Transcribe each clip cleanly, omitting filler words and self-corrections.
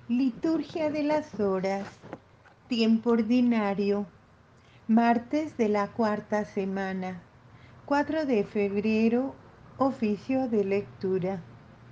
Liturgia de las Horas, tiempo ordinario, martes de la cuarta semana, 4 de febrero, oficio de lectura.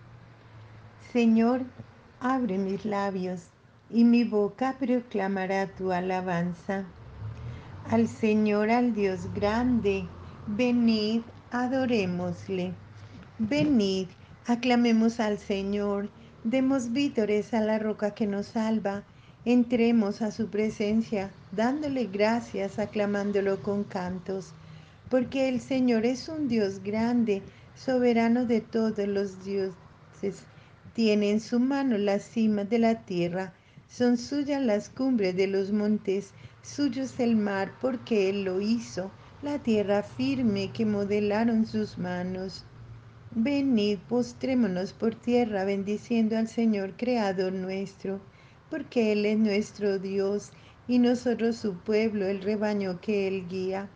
Señor, abre mis labios, y mi boca proclamará tu alabanza. Al Señor, al Dios grande, venid, adorémosle. Venid, aclamemos al Señor, demos vítores a la roca que nos salva, entremos a su presencia, dándole gracias, aclamándolo con cantos, porque el Señor es un Dios grande, soberano de todos los dioses. Tiene en su mano las cimas de la tierra, son suyas las cumbres de los montes, suyo es el mar porque Él lo hizo, la tierra firme que modelaron sus manos. Venid, postrémonos por tierra, bendiciendo al Señor, Creador nuestro, porque Él es nuestro Dios, y nosotros su pueblo, el rebaño que Él guía.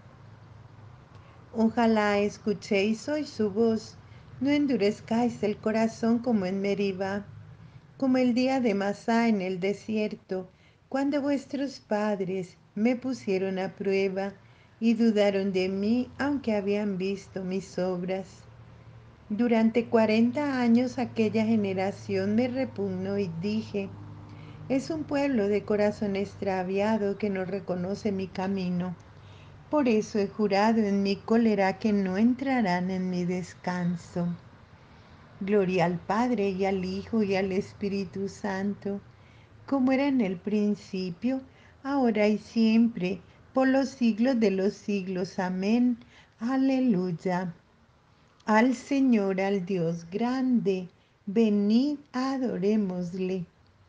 Ojalá escuchéis hoy su voz, no endurezcáis el corazón como en Meribá, como el día de Masá en el desierto, cuando vuestros padres me pusieron a prueba y dudaron de mí, aunque habían visto mis obras. Durante 40 años aquella generación me repugnó y dije, es un pueblo de corazón extraviado que no reconoce mi camino. Por eso he jurado en mi cólera que no entrarán en mi descanso. Gloria al Padre y al Hijo y al Espíritu Santo, como era en el principio, ahora y siempre, por los siglos de los siglos. Amén. Aleluya. Al Señor, al Dios grande, venid, adorémosle.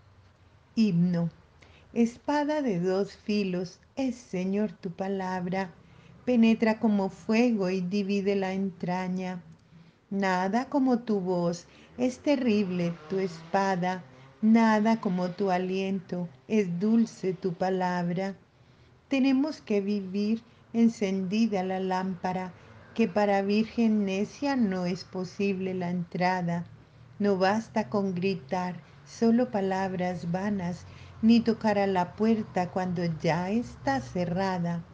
Himno. Espada de dos filos, es Señor tu palabra, penetra como fuego y divide la entraña. Nada como tu voz, es terrible tu espada, nada como tu aliento, es dulce tu palabra. Tenemos que vivir encendida la lámpara, que para virgen necia no es posible la entrada. No basta con gritar solo palabras vanas, ni tocar a la puerta cuando ya está cerrada.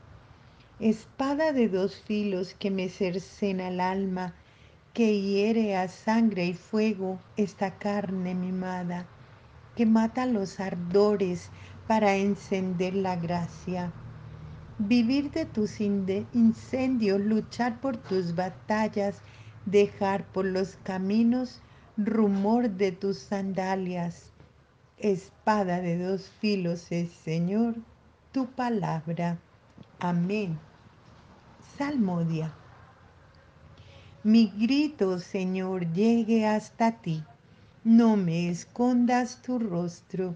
Espada de dos filos que me cercena el alma, que hiere a sangre y fuego esta carne mimada, que mata los ardores para encender la gracia. Vivir de tus incendios, luchar por tus batallas, dejar por los caminos rumor de tus sandalias. Espada de dos filos es, Señor, tu palabra. Amén. Salmodia. Mi grito, Señor, llegue hasta ti. No me escondas tu rostro.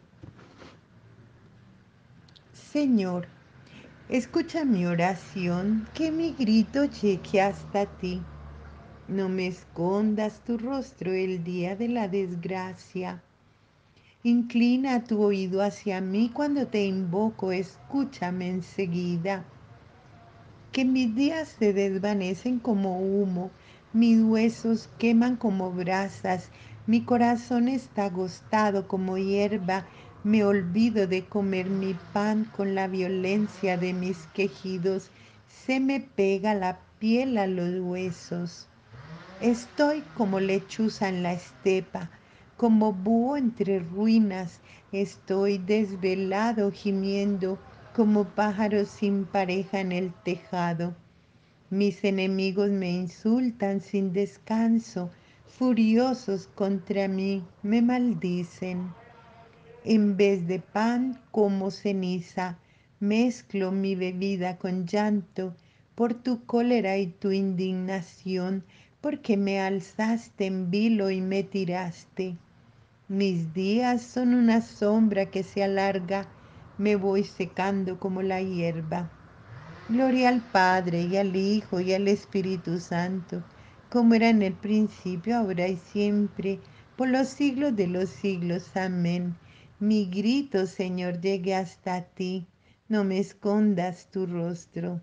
Señor, escucha mi oración, que mi grito llegue hasta ti. No me escondas tu rostro el día de la desgracia. Inclina tu oído hacia mí cuando te invoco, escúchame enseguida. Que mis días se desvanecen como humo, mis huesos queman como brasas, mi corazón está agostado como hierba, me olvido de comer mi pan con la violencia de mis quejidos, se me pega la piel a los huesos. Estoy como lechuza en la estepa, como búho entre ruinas, estoy desvelado gimiendo, como pájaro sin pareja en el tejado. Mis enemigos me insultan sin descanso, furiosos contra mí me maldicen. En vez de pan como ceniza, mezclo mi bebida con llanto por tu cólera y tu indignación, porque me alzaste en vilo y me tiraste. Mis días son una sombra que se alarga, me voy secando como la hierba. Gloria al Padre y al Hijo y al Espíritu Santo, como era en el principio, ahora y siempre, por los siglos de los siglos. Amén. Mi grito, Señor, llegue hasta ti, no me escondas tu rostro.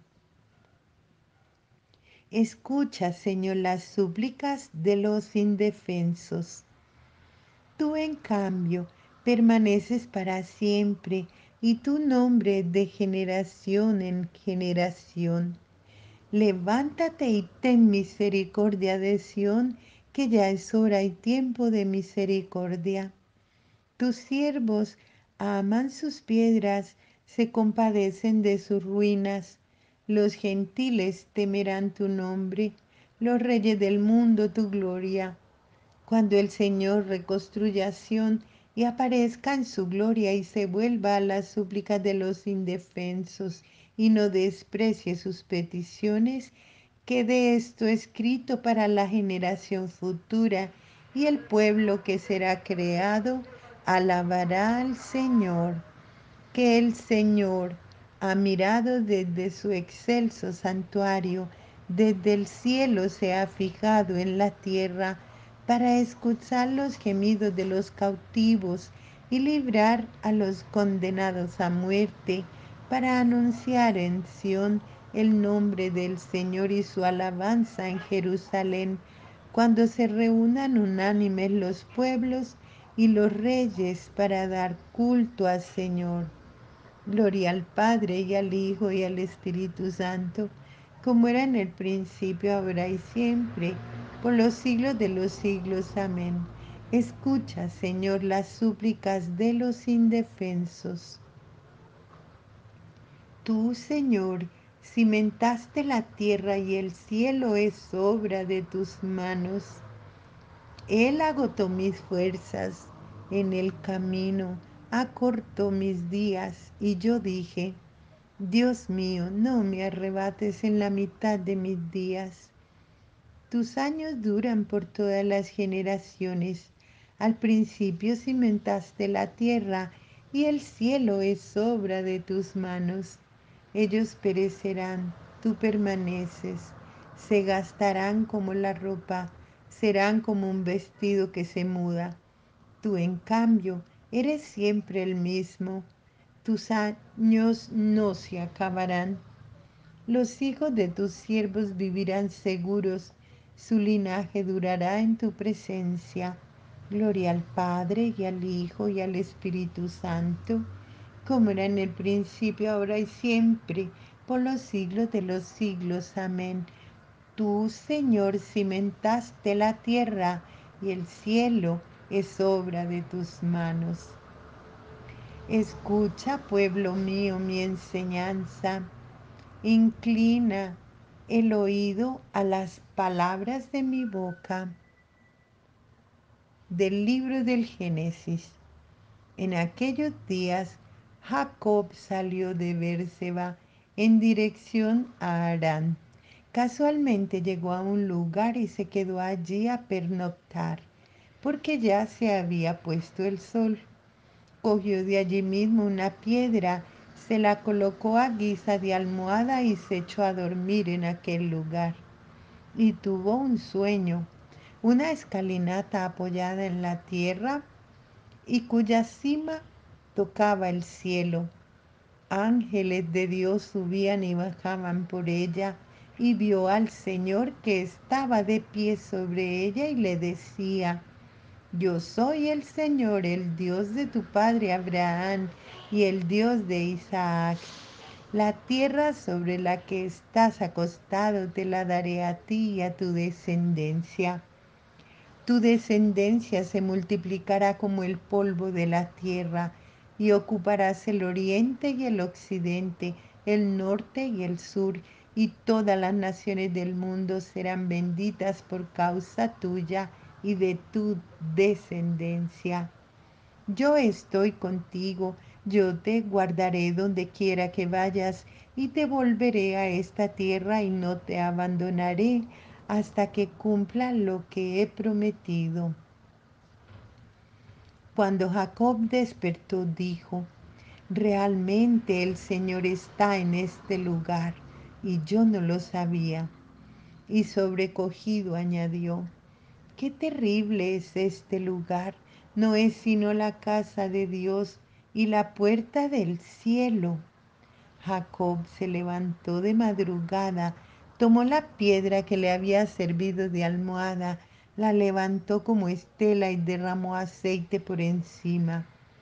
Escucha, Señor, las súplicas de los indefensos. Tú, en cambio, permaneces para siempre y tu nombre de generación en generación. Levántate y ten misericordia de Sión, que ya es hora y tiempo de misericordia. Tus siervos aman sus piedras, se compadecen de sus ruinas. Los gentiles temerán tu nombre, los reyes del mundo tu gloria. Cuando el Señor reconstruya Sión y aparezca en su gloria y se vuelva a las súplicas de los indefensos y no desprecie sus peticiones, quede esto escrito para la generación futura y el pueblo que será creado alabará al Señor, que el Señor ha mirado desde su excelso santuario, desde el cielo se ha fijado en la tierra para escuchar los gemidos de los cautivos y librar a los condenados a muerte, para anunciar en Sión el nombre del Señor y su alabanza en Jerusalén, cuando se reúnan unánimes los pueblos y los reyes para dar culto al Señor. Gloria al Padre y al Hijo y al Espíritu Santo, como era en el principio, ahora y siempre, por los siglos de los siglos. Amén. Escucha, Señor, las súplicas de los indefensos. Tú, Señor, cimentaste la tierra y el cielo es obra de tus manos. Él agotó mis fuerzas en el camino, acortó mis días y yo dije, Dios mío, no me arrebates en la mitad de mis días. Tus años duran por todas las generaciones. Al principio cimentaste la tierra y el cielo es obra de tus manos. Ellos perecerán, tú permaneces, se gastarán como la ropa, serán como un vestido que se muda. Tú, en cambio, eres siempre el mismo. Tus años no se acabarán. Los hijos de tus siervos vivirán seguros, su linaje durará en tu presencia. Gloria al Padre y al Hijo y al Espíritu Santo, como era en el principio, ahora y siempre, por los siglos de los siglos. Amén. Tú, Señor, cimentaste la tierra y el cielo es obra de tus manos. Escucha, pueblo mío, mi enseñanza. Inclina el oído a las palabras de mi boca. Del libro del Génesis. En aquellos días, Jacob salió de Berseba en dirección a Harán. Casualmente llegó a un lugar y se quedó allí a pernoctar, porque ya se había puesto el sol. Cogió de allí mismo una piedra, se la colocó a guisa de almohada y se echó a dormir en aquel lugar. Y tuvo un sueño, una escalinata apoyada en la tierra y cuya cima tocaba el cielo. Ángeles de Dios subían y bajaban por ella, y vio al Señor que estaba de pie sobre ella y le decía, yo soy el Señor, el Dios de tu padre Abraham y el Dios de Isaac. La tierra sobre la que estás acostado te la daré a ti y a tu descendencia. Tu descendencia se multiplicará como el polvo de la tierra, y ocuparás el oriente y el occidente, el norte y el sur, y todas las naciones del mundo serán benditas por causa tuya y de tu descendencia. Yo estoy contigo, yo te guardaré donde quiera que vayas, y te volveré a esta tierra y no te abandonaré hasta que cumpla lo que he prometido. Cuando Jacob despertó, dijo, realmente el Señor está en este lugar, y yo no lo sabía. Y sobrecogido añadió, qué terrible es este lugar, no es sino la casa de Dios y la puerta del cielo. Jacob se levantó de madrugada, tomó la piedra que le había servido de almohada, la levantó como estela y derramó aceite por encima.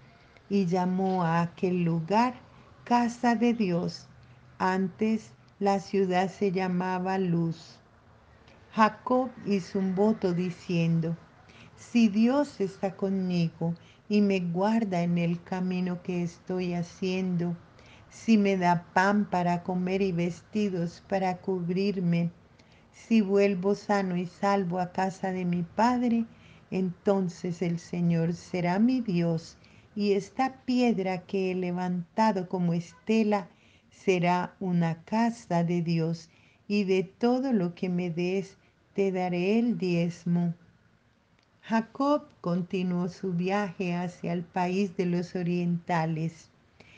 y llamó a aquel lugar casa de Dios. Antes la ciudad se llamaba Luz. Jacob hizo un voto diciendo, si Dios está conmigo y me guarda en el camino que estoy haciendo, si me da pan para comer y vestidos para cubrirme, si vuelvo sano y salvo a casa de mi padre, entonces el Señor será mi Dios y esta piedra que he levantado como estela será una casa de Dios y de todo lo que me des te daré el diezmo. Jacob continuó su viaje hacia el país de los orientales.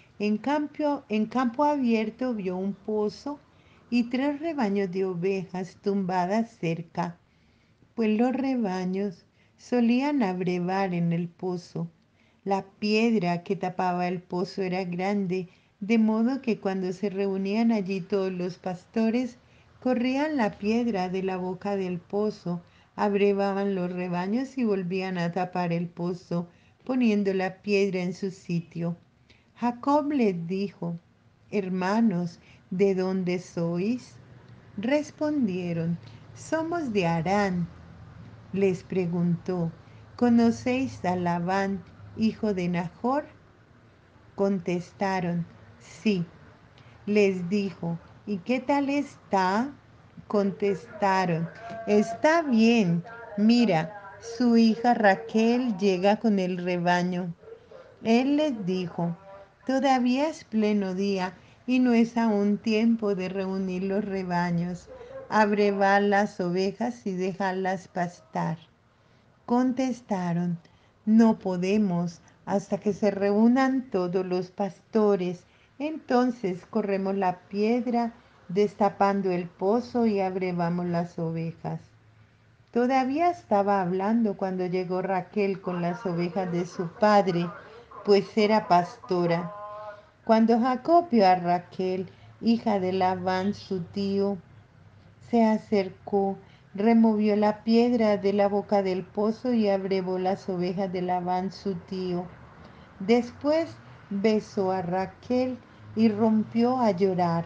En campo abierto vio un pozo y 3 rebaños de ovejas tumbadas cerca, pues los rebaños solían abrevar en el pozo. La piedra que tapaba el pozo era grande, de modo que cuando se reunían allí todos los pastores, corrían la piedra de la boca del pozo, abrevaban los rebaños y volvían a tapar el pozo, poniendo la piedra en su sitio. Jacob les dijo, hermanos, ¿de dónde sois? Respondieron, somos de Harán. Les preguntó, ¿conocéis a Labán, hijo de Nahor? Contestaron, sí. Les dijo, ¿y qué tal está? Contestaron, está bien. Mira, su hija Raquel llega con el rebaño. Él les dijo, todavía es pleno día y no es aún tiempo de reunir los rebaños, abrevar las ovejas y dejarlas pastar. Contestaron, no podemos hasta que se reúnan todos los pastores. Entonces corremos la piedra, destapando el pozo y abrevamos las ovejas. Todavía estaba hablando cuando llegó Raquel con las ovejas de su padre, pues era pastora. Cuando Jacob vio a Raquel, hija de Labán, su tío, se acercó, removió la piedra de la boca del pozo y abrevó las ovejas de Labán, su tío. Después besó a Raquel y rompió a llorar.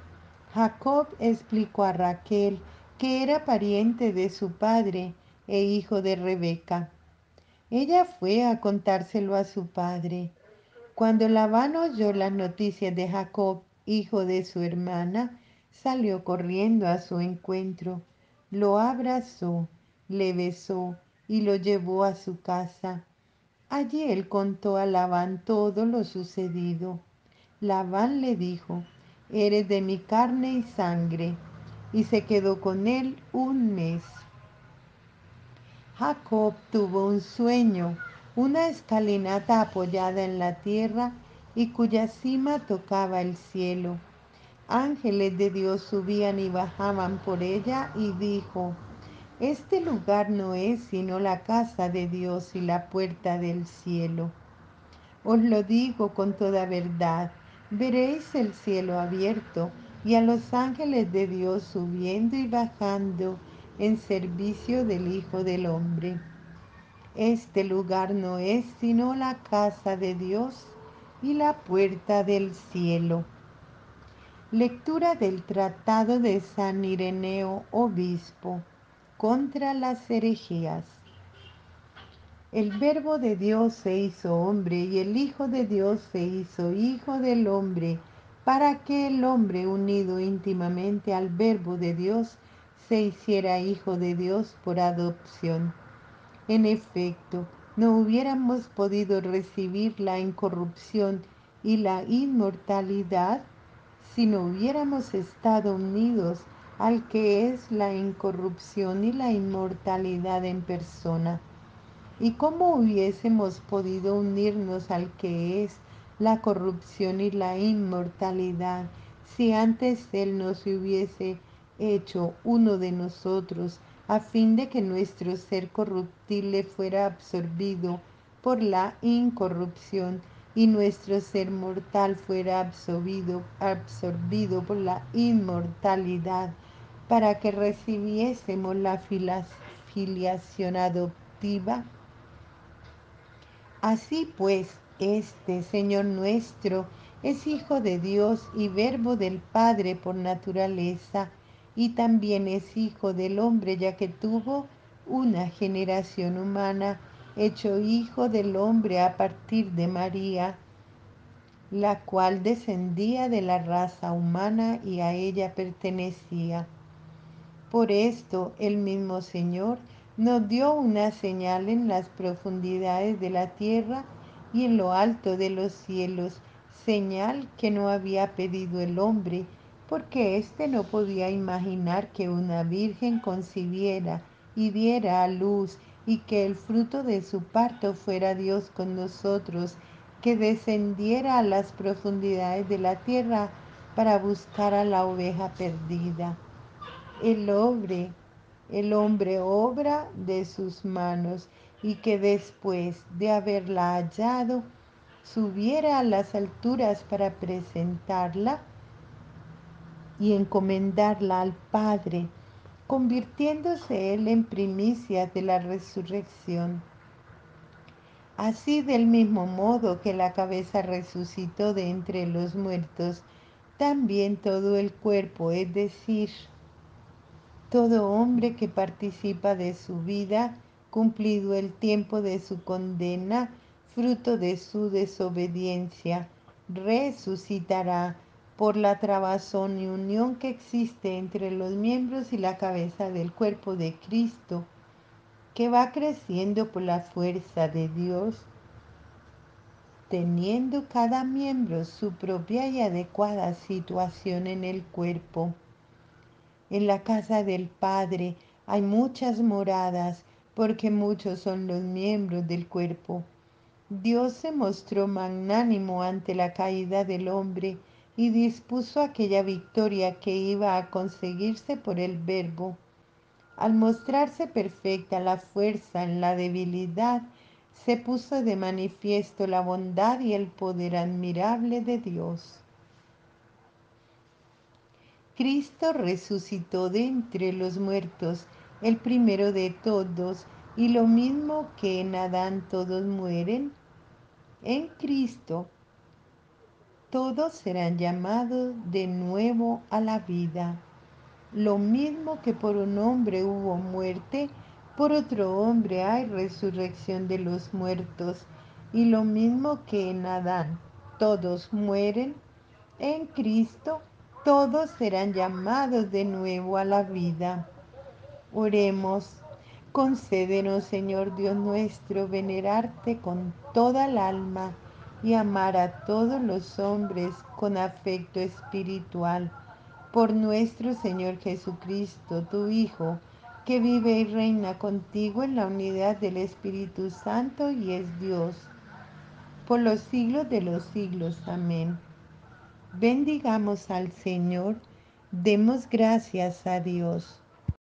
Jacob explicó a Raquel que era pariente de su padre e hijo de Rebeca. Ella fue a contárselo a su padre. Cuando Labán oyó las noticias de Jacob, hijo de su hermana, salió corriendo a su encuentro, lo abrazó, le besó y lo llevó a su casa. Allí él contó a Labán todo lo sucedido. Labán le dijo, eres de mi carne y sangre, y se quedó con él un mes. Jacob tuvo un sueño, una escalinata apoyada en la tierra y cuya cima tocaba el cielo. Ángeles de Dios subían y bajaban por ella y dijo, este lugar no es sino la casa de Dios y la puerta del cielo. Os lo digo con toda verdad, veréis el cielo abierto y a los ángeles de Dios subiendo y bajando en servicio del Hijo del Hombre. Este lugar no es sino la casa de Dios y la puerta del cielo. Lectura del Tratado de San Ireneo, obispo, contra las herejías. El Verbo de Dios se hizo hombre y el Hijo de Dios se hizo Hijo del hombre, para que el hombre unido íntimamente al Verbo de Dios se hiciera Hijo de Dios por adopción. En efecto, no hubiéramos podido recibir la incorrupción y la inmortalidad si no hubiéramos estado unidos al que es la incorrupción y la inmortalidad en persona. ¿Y cómo hubiésemos podido unirnos al que es la corrupción y la inmortalidad si antes Él no se hubiese hecho uno de nosotros a fin de que nuestro ser corruptible fuera absorbido por la incorrupción y nuestro ser mortal fuera absorbido por la inmortalidad, para que recibiésemos la filiación adoptiva? Así pues, Este, Señor nuestro, es Hijo de Dios y Verbo del Padre por naturaleza, y también es Hijo del hombre, ya que tuvo una generación humana, hecho Hijo del hombre a partir de María, la cual descendía de la raza humana y a ella pertenecía. Por esto el mismo Señor nos dio una señal en las profundidades de la tierra y en lo alto de los cielos, señal que no había pedido el hombre, porque éste no podía imaginar que una virgen concibiera y diera a luz y que el fruto de su parto fuera Dios con nosotros, que descendiera a las profundidades de la tierra para buscar a la oveja perdida. El hombre, el hombre obra de sus manos, y que después de haberla hallado, subiera a las alturas para presentarla y encomendarla al Padre, convirtiéndose él en primicia de la resurrección. Así, del mismo modo que la cabeza resucitó de entre los muertos, también todo el cuerpo, es decir, todo hombre que participa de su vida, cumplido el tiempo de su condena, fruto de su desobediencia, resucitará por la trabazón y unión que existe entre los miembros y la cabeza del cuerpo de Cristo, que va creciendo por la fuerza de Dios, teniendo cada miembro su propia y adecuada situación en el cuerpo. En la casa del Padre hay muchas moradas, porque muchos son los miembros del cuerpo. Dios se mostró magnánimo ante la caída del hombre y dispuso aquella victoria que iba a conseguirse por el Verbo. Al mostrarse perfecta la fuerza en la debilidad, se puso de manifiesto la bondad y el poder admirable de Dios. Cristo resucitó de entre los muertos, el primero de todos, y lo mismo que en Adán todos mueren, en Cristo todos serán llamados de nuevo a la vida. Lo mismo que por un hombre hubo muerte, por otro hombre hay resurrección de los muertos. Y lo mismo que en Adán todos mueren, en Cristo todos serán llamados de nuevo a la vida. Oremos. Concédenos, Señor Dios nuestro, venerarte con toda el alma y amar a todos los hombres con afecto espiritual. Por nuestro Señor Jesucristo, tu Hijo, que vive y reina contigo en la unidad del Espíritu Santo y es Dios, por los siglos de los siglos. Amén. Bendigamos al Señor, demos gracias a Dios.